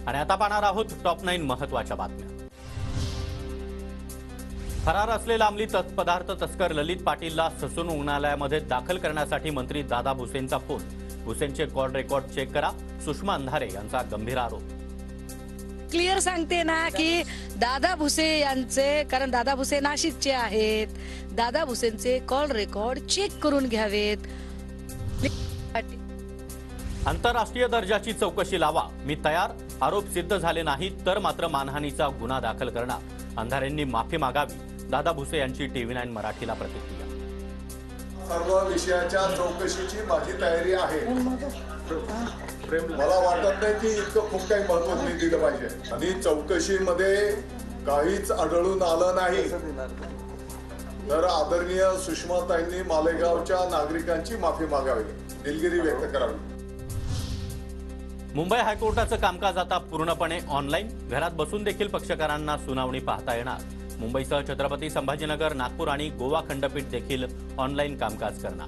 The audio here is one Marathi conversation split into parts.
आणि आता पाहणार आहोत टॉप 9 महत्त्वाच्या बातम्या। फरार असलेला अंमली पदार्थ तस्कर ललित पाटीलला ससून रुग्णालयामध्ये दाखल करण्यासाठी मंत्री दादा भुसेंचा फोन। भुसेंचे कॉल रेकॉर्ड चेक करा, सुषमा अंधारे यांचा गंभीर आरोप। क्लियर सांगते ना की दादा भुसे यांचे, कारण दादा भुसे नाशिकचे आहेत, दादा भुसेंचे कॉल रेकॉर्ड चेक करून घ्यावेत। आंतरराष्ट्रीय दर्जाची चौकशी लावा, मी तयार। आरोप सिद्ध झाले नाही तर मात्र मानहानीचा गुन्हा दाखल करणार। अंधारेंनी माफी मागावी, दादा भुसे यांची TV9 मराठीला प्रतिक्रिया। सर्व विषयाच्या चौकशीची माझी तयारी आहे। मला वाटत नाही की इतकं खूप काही महत्त्व मी दिलं पाहिजे आणि चौकशीमध्ये काहीच आढळून आलं नाही तर आदरणीय सुषमाताईंनी मालेगावच्या नागरिकांची माफी मागावी, दिलगिरी व्यक्त करावी। मुंबई हायकोर्टाचं कामकाज आता पूर्णपणे ऑनलाईन। घरात बसून देखील पक्षकारांना सुनावणी पाहता येणार। मुंबईसह छत्रपती संभाजीनगर, नागपूर आणि गोवा खंडपीठ देखील ऑनलाईन कामकाज करणार।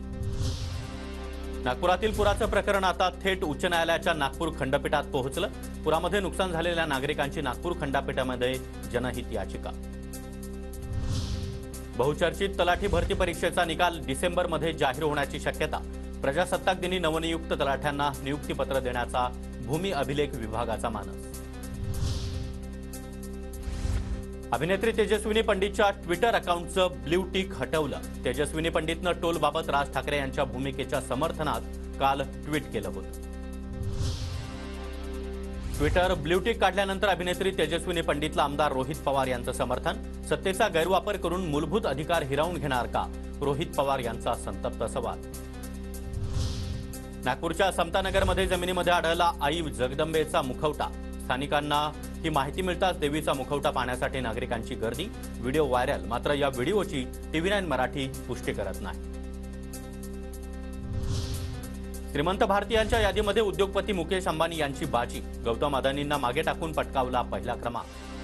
नागपुरातील पुराचं प्रकरण आता थेट उच्च न्यायालयाच्या नागपूर खंडपीठात पोहोचलं। पुरामध्ये नुकसान झालेल्या नागरिकांची नागपूर खंडपीठामध्ये जनहित याचिका। बहुचर्चित तलाठी भरती परीक्षेचा निकाल डिसेंबरमध्ये जाहीर होण्याची शक्यता। प्रजासत्ताक दिनी नवनियुक्त तलाठ्यांना नियुक्तीपत्र देण्याचा भूमी अभिलेख विभागाचा मानस। अभिनेत्री तेजस्विनी पंडितच्या ट्विटर अकाउंटचं ब्ल्यू टिक हटवलं। तेजस्विनी पंडितनं टोलबाबत राज ठाकरे यांच्या भूमिकेच्या समर्थनात काल ट्विट केलं होतं। ट्विटर ब्ल्यू टिक काढल्यानंतर अभिनेत्री तेजस्विनी पंडितला आमदार रोहित पवार यांचं समर्थन। सत्तेचा गैरवापर करून मूलभूत अधिकार हिरावून घेणार का, रोहित पवार यांचा संतप्त सवाल। नागपूरच्या समतानगरमध्ये जमिनीमध्ये आढळला आई जगदंबेचा मुखवटा। स्थानिकांना ही माहिती मिळताच देवीचा मुखवटा पाहण्यासाठी नागरिकांची गर्दी। व्हिडिओ व्हायरल, मात्र या व्हिडिओची TV9 मराठी पुष्टी करत नाही। श्रीमंत भारतीयांच्या यादीमध्ये उद्योगपती मुकेश अंबानी यांची बाजी। गौतम अदानींना मागे टाकून पटकावला पहिला क्रमांक।